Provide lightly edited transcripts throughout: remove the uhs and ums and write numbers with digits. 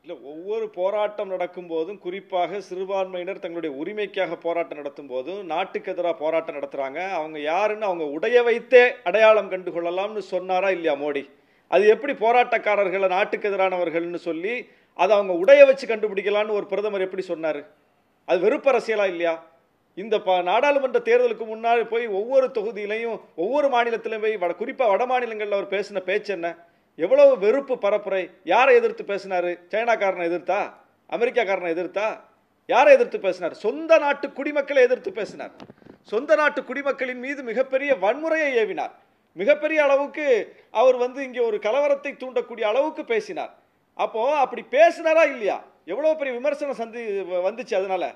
இல்ல ஒவ்வொரு போராட்டம் நடக்கும் போதும் குறிப்பாக சிறுபான்மையினர் தங்களுடைய உரிமைக்காக போராட்டம் நடத்தும் போதும் நாட்டுக்கு எதிராக போராட்டம் நடத்துறாங்க. அவங்க யாருன்னு அவங்க உடைய வைத்தே அடையாளம் கண்டு கொள்ளலாம்னு சொன்னாரா இல்லையா மோடி? அது எப்படி போராட்டக்காரர்களை நாட்டுக்கு எதிரானவர்கள்னு சொல்லி அதை அவங்க உடைய வச்சு கண்டுபிடிக்கலான்னு ஒரு பிரதமர் எப்படி சொன்னாரு? அது வெறுப்பரசியலா இல்லையா? இந்த நாடாளுமன்ற தேர்தலுக்கு முன்னாடி போய் ஒவ்வொரு தொகுதியிலையும் ஒவ்வொரு மாநிலத்திலும் போய் குறிப்பாக வட மாநிலங்களில் அவர் பேசின பேச்சு என்ன? எவ்வளவு வெறுப்பு பரப்புரை. யாரை எதிர்த்து பேசினாரு? சைனாக்காரனை எதிர்த்தா? அமெரிக்காக்காரனை எதிர்த்தா? யாரை எதிர்த்து பேசினார்? சொந்த நாட்டு குடிமக்களை எதிர்த்து பேசினார். சொந்த நாட்டு குடிமக்களின் மீது மிகப்பெரிய வன்முறையை ஏவினார். மிகப்பெரிய அளவுக்கு அவர் இங்கே ஒரு கலவரத்தை தூண்டக்கூடிய அளவுக்கு பேசினார். அப்போ அப்படி பேசினாரா இல்லையா? எவ்வளவு பெரிய விமர்சனம் வந்துச்சு.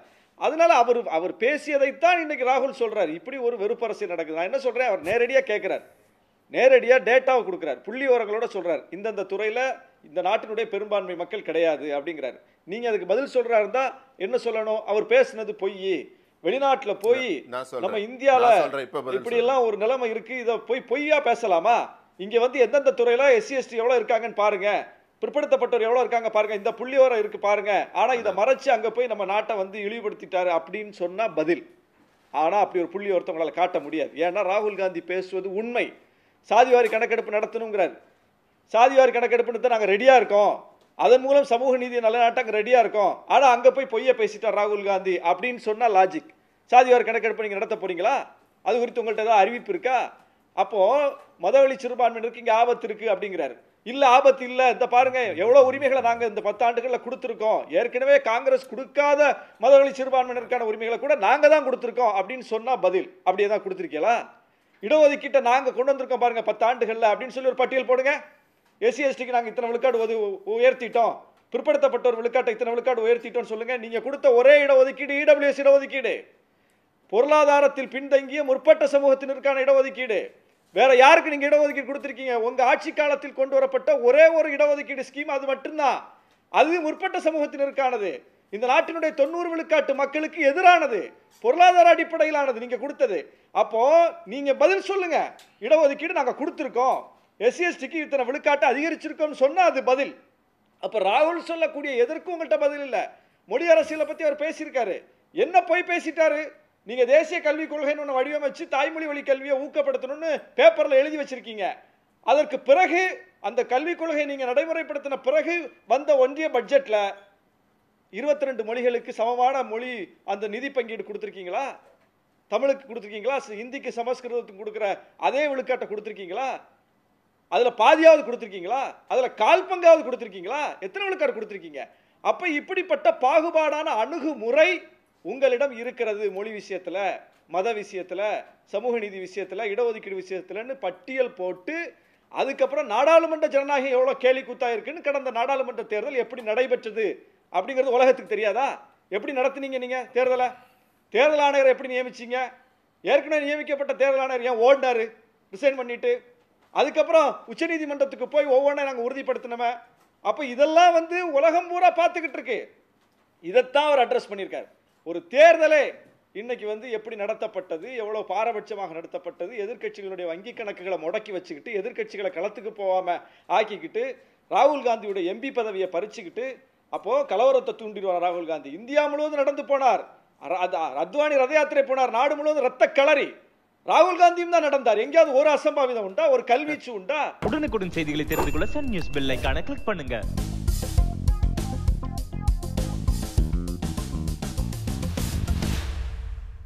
அதனால அவர் பேசியதைத்தான் இன்னைக்கு ராகுல் சொல்றாரு. இப்படி ஒரு வெறுப்பரசியல் நடக்குது. நான் என்ன சொல்றேன், அவர் நேரடியாக கேட்கிறார், நேரடியாக டேட்டாவை கொடுக்கிறார், புள்ளி விவரங்களோட சொல்றார், இந்தந்த துறையில இந்த நாட்டினுடைய பெரும்பான்மை மக்கள் கிடையாது அப்படிங்கிறார். நீங்க அதுக்கு பதில் சொல்றா இருந்தா என்ன சொல்லணும்? அவர் பேசுனது பொய், வெளிநாட்டுல போய் நம்ம இந்தியால இப்படி எல்லாம் ஒரு நிலைமை இருக்கு, இதை போய் பொய்யா பேசலாமா? இங்க எந்தெந்த துறையில எஸ்சி எஸ்டி எவ்வளவு இருக்காங்கன்னு பாருங்க, பிற்படுத்தப்பட்டவர் எவ்வளவு இருக்காங்க பாருங்க, இந்த புள்ளிவரம் இருக்கு பாருங்க. ஆனா இதை மறைச்சு அங்க போய் நம்ம நாட்டை இழிவுபடுத்திட்டாரு அப்படின்னு சொன்னா பதில். ஆனா அப்படி ஒரு புள்ளி ஒருத்தவங்களால காட்ட முடியாது. ஏன்னா ராகுல் காந்தி பேசுவது உண்மை. சாதிவாரி கணக்கெடுப்பு நடத்தணுங்கிறார். சாதிவாரி கணக்கெடுப்புன்னு தான் நாங்க ரெடியா இருக்கோம், அதன் மூலம் சமூக நீதியை நிலைநாட்ட ரெடியா இருக்கோம். ஆனா அங்க போய் பொய்ய பேசிட்டார் ராகுல் காந்தி அப்படின்னு சொன்னா லாஜிக். சாதிவாரி கணக்கெடுப்பு நீங்க நடத்த போறீங்களா? அது குறித்து உங்கள்கிட்ட ஏதாவது அறிவிப்பு இருக்கா? அப்போ மதவெளி சிறுபான்மையினருக்கு இங்க ஆபத்து இருக்கு அப்படிங்கிறாரு. இல்ல ஆபத்து இல்ல, இந்த பாருங்க எவ்வளவு உரிமைகளை நாங்க இந்த 10 ஆண்டுகள்ல கொடுத்திருக்கோம், ஏற்கனவே காங்கிரஸ் கொடுக்காத மதவெளி சிறுபான்மையினருக்கான உரிமைகளை கூட நாங்க தான் கொடுத்திருக்கோம் அப்படின்னு சொன்னா பதில். அப்படியே தான் கொடுத்திருக்கீங்களா? இடஒதுக்கீட்டை நாங்க கொண்டு வந்திருக்கோம் பாருங்க 10 ஆண்டுகள்ல அப்படின்னு சொல்லி ஒரு பட்டியல் போடுங்க. எஸ்சி எஸ்டிக்கு நாங்க இத்தனை விழுக்காடு உயர்த்திட்டோம், பிற்படுத்தப்பட்ட ஒரு விழுக்காட்டை இத்தனை விழுக்காடு உயர்த்திட்டோம் சொல்லுங்க. நீங்க கொடுத்த ஒரே இடஒதுக்கீடு இடபிள்யூஎஸ் இடஒதுக்கீடு, பொருளாதாரத்தில் பின்தங்கிய முற்பட்ட சமூகத்தினருக்கான இடஒதுக்கீடு. வேற யாருக்கு நீங்க இடஒதுக்கீடு கொடுத்திருக்கீங்க? உங்க ஆட்சி காலத்தில் கொண்டு வரப்பட்ட ஒரே ஒரு இடஒதுக்கீடு ஸ்கீம், அது மட்டும்தான். அது முற்பட்ட சமூகத்தினருக்கானது. இந்த நாட்டினுடைய 90 விழுக்காட்டு மக்களுக்கு எதிரானது, பொருளாதார அடிப்படையிலானது நீங்க கொடுத்தது. அப்போ நீங்க பதில் சொல்லுங்க, இடஒதுக்கீடு நாங்க கொடுத்திருக்கோம், எஸ்சி எஸ்டிக்கு இத்தனை விழுக்காட்டு அதிகரிச்சிருக்கோம் சொன்னா அது பதில். அப்ப ராகுல் சொல்லக்கூடிய எதற்கும் உங்கள்கிட்ட பதில் இல்ல. மொழி அரசியலை பத்தி அவர் பேசியிருக்காரு, என்ன போய் பேசிட்டாரு? நீங்க தேசிய கல்விக் கொள்கைன்னு ஒன்று வடிவமைச்சு தாய்மொழி வழி கல்வியை ஊக்கப்படுத்தணும்னு பேப்பர்ல எழுதி வச்சிருக்கீங்க. அதற்கு பிறகு அந்த கல்விக் கொள்கையை நீங்க நடைமுறைப்படுத்தின பிறகு வந்த ஒன்றிய பட்ஜெட்ல 22 மொழிகளுக்கு சமமான மொழி அந்த நிதி பங்கீடு கொடுத்திருக்கீங்களா? தமிழுக்கு கொடுத்திருக்கீங்களா? இந்திக்கு சமஸ்கிருதத்துக்கு கொடுக்கிற அதே விழுக்காட்டை கொடுத்திருக்கீங்களா? அதுல பாதியாவது கொடுத்திருக்கீங்களா? அதுல கால் பங்காவது கொடுத்திருக்கீங்களா? எத்தனை விழுக்காடு கொடுத்திருக்கீங்க? அப்ப இப்படிப்பட்ட பாகுபாடான அணுகுமுறை உங்களிடம் இருக்கிறது. மொழி விஷயத்துல, மத விஷயத்துல, சமூக நீதி விஷயத்துல, இடஒதுக்கீடு விஷயத்துலன்னு பட்டியல் போட்டு அதுக்கப்புறம் நாடாளுமன்ற ஜனநாயகம் எவ்வளவு கேலி கூத்தா இருக்குன்னு கடந்த நாடாளுமன்ற தேர்தல் எப்படி நடைபெற்றது அப்படிங்கிறது உலகத்துக்கு தெரியாதா? எப்படி நடத்தினீங்க நீங்க தேர்தலை? தேர்தல் ஆணையரை எப்படி நியமிச்சீங்க? ஏற்கனவே நியமிக்கப்பட்ட தேர்தல் ஆணையர் ஏன் ஓடினாரு ரிசைன் பண்ணிட்டு? அதுக்கப்புறம் உச்சநீதிமன்றத்துக்கு போய் ஒவ்வொன்றை நாங்கள் உறுதிப்படுத்தினோமே. அப்போ இதெல்லாம் உலகம் பூரா பார்த்துக்கிட்டு இருக்கு. இதைத்தான் அவர் அட்ரஸ் பண்ணியிருக்காரு. ஒரு தேர்தலே இன்னைக்கு எப்படி நடத்தப்பட்டது, எவ்வளவு பாரபட்சமாக நடத்தப்பட்டது, எதிர்க்கட்சிகளுடைய வங்கி கணக்குகளை முடக்கி வச்சுக்கிட்டு, எதிர்க்கட்சிகளை களத்துக்கு போகாம ஆக்கிக்கிட்டு, ராகுல் காந்தியோட எம்பி பதவியை பறிச்சுக்கிட்டு, அப்போ கலவரத்தை தூண்டிடுவார் ராகுல் காந்தி. இந்தியா முழுவதும் நடந்து போனார், அத்வானி ரத யாத்திரை போனார், நாடு முழுவதும் ரத்த களரி. ராகுல் காந்தியும் தான் நடந்தார். எங்கேயாவது ஒரு அசம்பாவிதம் உண்டா? ஒரு கல்வீச்சு உண்டா? உடனுக்குடன் செய்திகளை தெரிந்து கொள்ள சன் நியூஸ் பெல் ஐகானை கிளிக் பண்ணுங்க.